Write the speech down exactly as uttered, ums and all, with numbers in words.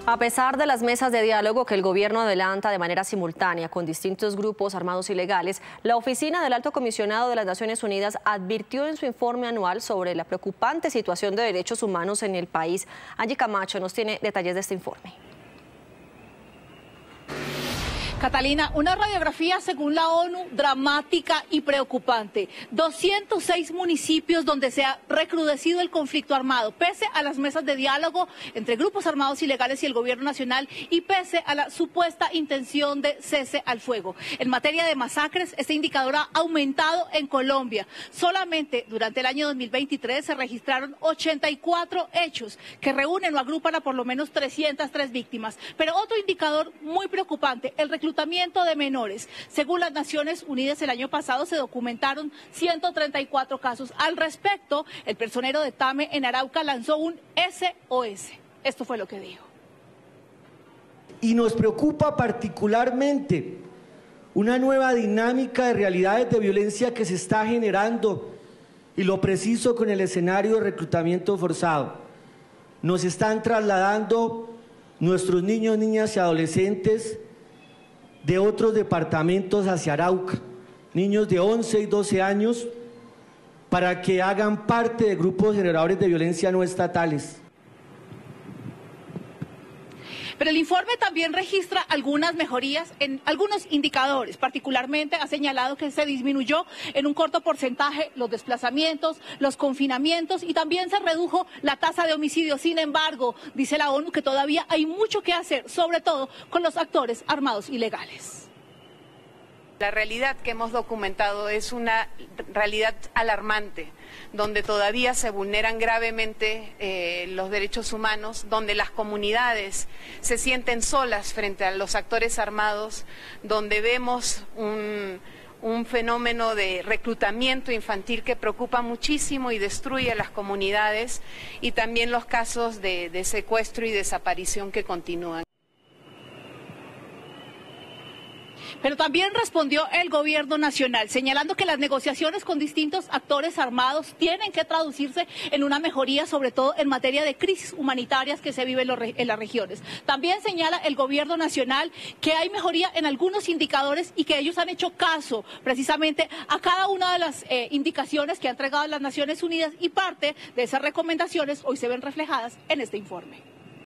A pesar de las mesas de diálogo que el gobierno adelanta de manera simultánea con distintos grupos armados ilegales, la Oficina del Alto Comisionado de las Naciones Unidas advirtió en su informe anual sobre la preocupante situación de derechos humanos en el país. Angie Camacho nos tiene detalles de este informe. Catalina, una radiografía según la ONU dramática y preocupante. doscientos seis municipios donde se ha recrudecido el conflicto armado, pese a las mesas de diálogo entre grupos armados ilegales y el gobierno nacional y pese a la supuesta intención de cese al fuego. En materia de masacres, este indicador ha aumentado en Colombia. Solamente durante el año dos mil veintitrés se registraron ochenta y cuatro hechos que reúnen o agrupan a por lo menos trescientas tres víctimas. Pero otro indicador muy preocupante, el reclutamiento de menores. Según las Naciones Unidas, el año pasado se documentaron ciento treinta y cuatro casos. Al respecto, el personero de Tame en Arauca lanzó un S O S. Esto fue lo que dijo. Y nos preocupa particularmente una nueva dinámica de realidades de violencia que se está generando, y lo preciso con el escenario de reclutamiento forzado. Nos están trasladando nuestros niños, niñas y adolescentes de otros departamentos hacia Arauca, niños de once y doce años, para que hagan parte de grupos generadores de violencia no estatales. Pero el informe también registra algunas mejorías en algunos indicadores. Particularmente ha señalado que se disminuyó en un corto porcentaje los desplazamientos, los confinamientos y también se redujo la tasa de homicidios. Sin embargo, dice la ONU que todavía hay mucho que hacer, sobre todo con los actores armados ilegales. La realidad que hemos documentado es una realidad alarmante, donde todavía se vulneran gravemente eh, los derechos humanos, donde las comunidades se sienten solas frente a los actores armados, donde vemos un, un fenómeno de reclutamiento infantil que preocupa muchísimo y destruye a las comunidades, y también los casos de, de secuestro y desaparición que continúan. Pero también respondió el gobierno nacional, señalando que las negociaciones con distintos actores armados tienen que traducirse en una mejoría, sobre todo en materia de crisis humanitarias que se viven en las regiones. También señala el gobierno nacional que hay mejoría en algunos indicadores y que ellos han hecho caso precisamente a cada una de las eh, indicaciones que ha entregado las Naciones Unidas, y parte de esas recomendaciones hoy se ven reflejadas en este informe.